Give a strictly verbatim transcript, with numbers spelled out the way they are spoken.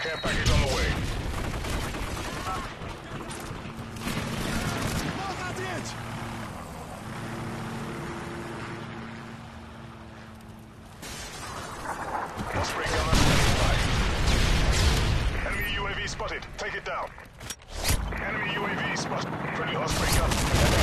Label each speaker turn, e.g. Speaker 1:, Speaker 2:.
Speaker 1: Care package on the way. Osprey gunner standing by. Enemy U A V spotted. Take it down. Enemy U A V spotted. Friendly Osprey gun.